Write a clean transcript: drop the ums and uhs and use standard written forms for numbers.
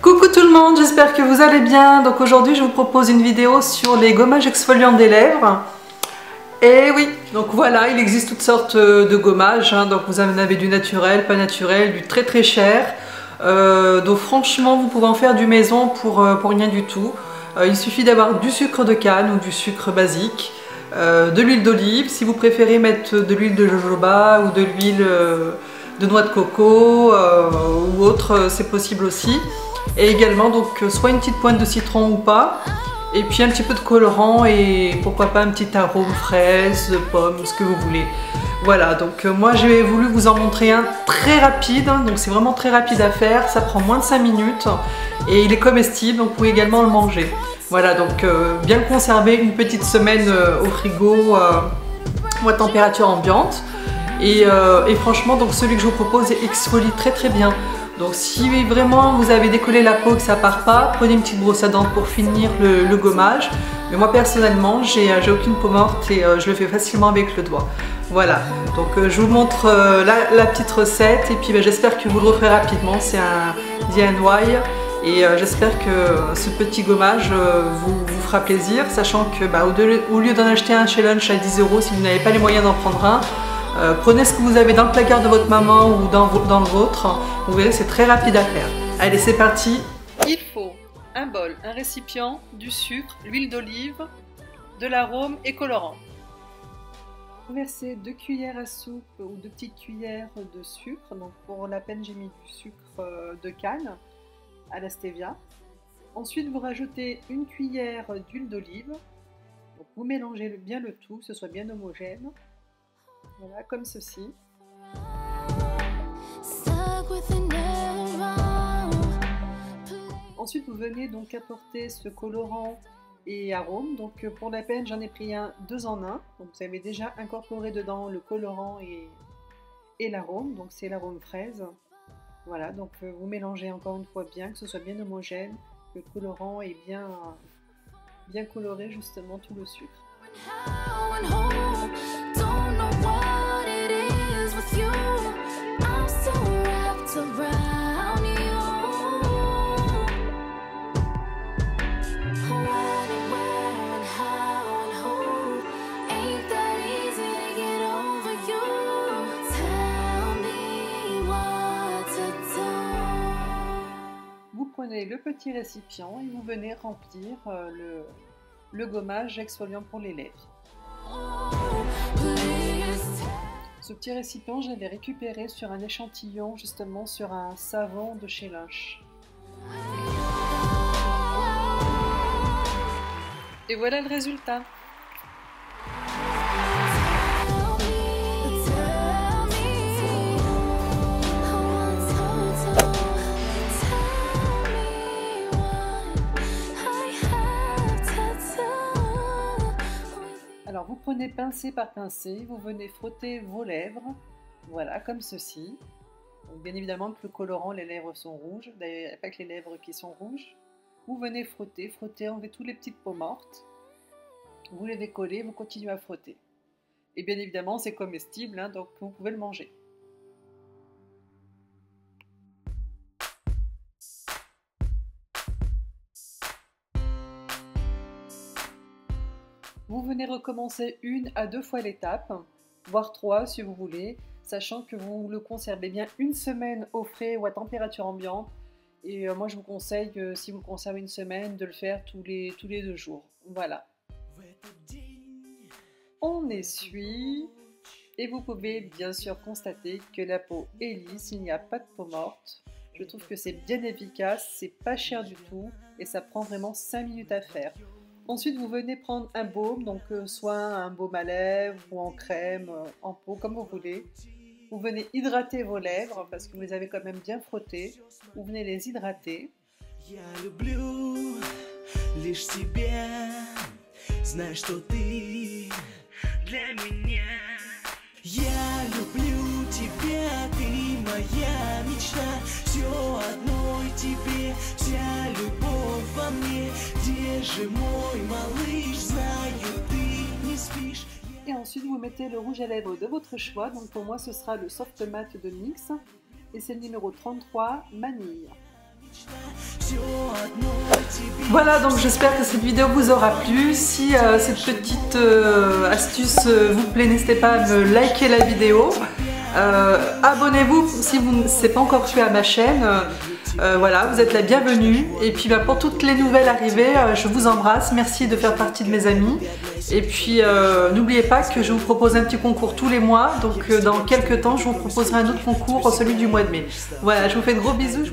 Coucou tout le monde, j'espère que vous allez bien. Donc aujourd'hui je vous propose une vidéo sur les gommages exfoliants des lèvres. Et oui, donc voilà, il existe toutes sortes de gommages, hein. Donc vous en avez du naturel, pas naturel, du très très cher. Donc franchement vous pouvez en faire du maison pour rien du tout. Il suffit d'avoir du sucre de canne ou du sucre basique, de l'huile d'olive, si vous préférez mettre de l'huile de jojoba ou de l'huile de noix de coco ou autre, c'est possible aussi. Et également donc soit une petite pointe de citron ou pas, et puis un petit peu de colorant et pourquoi pas un petit arôme fraise, pomme, ce que vous voulez. Voilà, donc moi j'ai voulu vous en montrer un très rapide, donc c'est vraiment très rapide à faire, ça prend moins de 5 minutes et il est comestible, donc vous pouvez également le manger. Voilà, donc bien le conserver une petite semaine au frigo ou à température ambiante. Et franchement, donc celui que je vous propose exfolie très très bien. Donc si vraiment vous avez décollé la peau et que ça part pas, prenez une petite brosse à dents pour finir le gommage. Mais moi personnellement, j'ai aucune peau morte et je le fais facilement avec le doigt. Voilà, donc je vous montre la petite recette et puis j'espère que vous le referez rapidement. C'est un DIY et j'espère que ce petit gommage vous fera plaisir, sachant que au lieu d'en acheter un chez Lunch à 10 €, si vous n'avez pas les moyens d'en prendre un, prenez ce que vous avez dans le placard de votre maman ou dans le vôtre, vous verrez c'est très rapide à faire. Allez, c'est parti. Il faut un bol, un récipient, du sucre, l'huile d'olive, de l'arôme et colorant. Vous versez 2 cuillères à soupe ou 2 petites cuillères de sucre, donc pour la peine j'ai mis du sucre de canne à la stevia. Ensuite vous rajoutez une cuillère d'huile d'olive, donc vous mélangez bien le tout, que ce soit bien homogène. Voilà, comme ceci. Ensuite, vous venez donc apporter ce colorant et arôme. Donc pour la peine, j'en ai pris un 2 en 1. Donc vous avez déjà incorporé dedans le colorant et l'arôme. Donc c'est l'arôme fraise. Voilà, donc vous mélangez encore une fois bien, que ce soit bien homogène, que le colorant est bien coloré justement tout le sucre. Vous prenez le petit récipient et vous venez remplir le gommage exfoliant pour les lèvres. Ce petit récipient, je l'avais récupéré sur un échantillon, justement sur un savon de chez Lush. Et voilà le résultat. Alors vous prenez pincée par pincée, vous venez frotter vos lèvres, voilà, comme ceci. Donc, bien évidemment que le colorant, les lèvres sont rouges, d'ailleurs il n'y a pas que les lèvres qui sont rouges. Vous venez frotter, enlever toutes les petites peaux mortes. Vous les décollez, vous continuez à frotter. Et bien évidemment c'est comestible, hein, donc vous pouvez le manger. Vous venez recommencer 1 à 2 fois l'étape, voire 3 si vous voulez, sachant que vous le conservez bien une semaine au frais ou à température ambiante. Et moi je vous conseille, si vous le conservez une semaine, de le faire tous les 2 jours. Voilà. On essuie et vous pouvez bien sûr constater que la peau est lisse, il n'y a pas de peau morte. Je trouve que c'est bien efficace, c'est pas cher du tout et ça prend vraiment 5 minutes à faire. Ensuite, vous venez prendre un baume, donc soit un baume à lèvres ou en crème, en peau, comme vous voulez. Vous venez hydrater vos lèvres parce que vous les avez quand même bien frottées. Vous venez les hydrater. Et ensuite vous mettez le rouge à lèvres de votre choix, donc pour moi ce sera le Soft Matte de NYX et c'est le numéro 33, Manille. Voilà, donc j'espère que cette vidéo vous aura plu. Si cette petite astuce vous plaît, n'hésitez pas à me liker la vidéo. Abonnez-vous si vous ne l'avez pas encore fait à ma chaîne. Voilà, vous êtes la bienvenue. Et puis pour toutes les nouvelles arrivées, je vous embrasse. Merci de faire partie de mes amis. Et puis n'oubliez pas que je vous propose un petit concours tous les mois. Donc dans quelques temps, je vous proposerai un autre concours, celui du mois de mai. Voilà, je vous fais de gros bisous.